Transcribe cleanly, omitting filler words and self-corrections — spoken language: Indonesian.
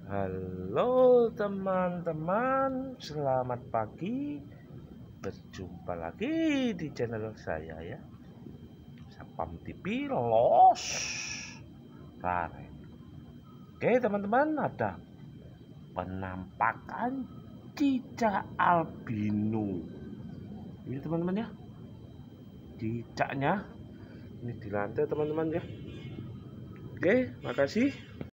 Halo teman-teman, selamat pagi. Berjumpa lagi di channel saya ya, Sapam TV Los Rare. Oke teman-teman, ada penampakan cicak albino. Ini teman-teman ya, cicaknya ini di lantai teman-teman ya. Oke, makasih.